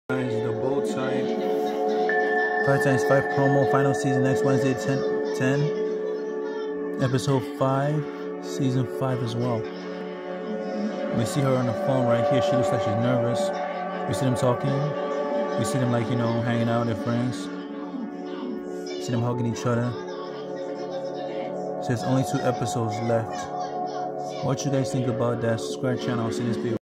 The boat side. 5x5 promo, final season next Wednesday, 10. Episode 5, season 5 as well. We see her on the phone right here. She looks like she's nervous. We see them talking. We see them, like, you know, hanging out, their friends. We see them hugging each other. So there's only 2 episodes left. What you guys think about that? Subscribe channel. I'll see this video.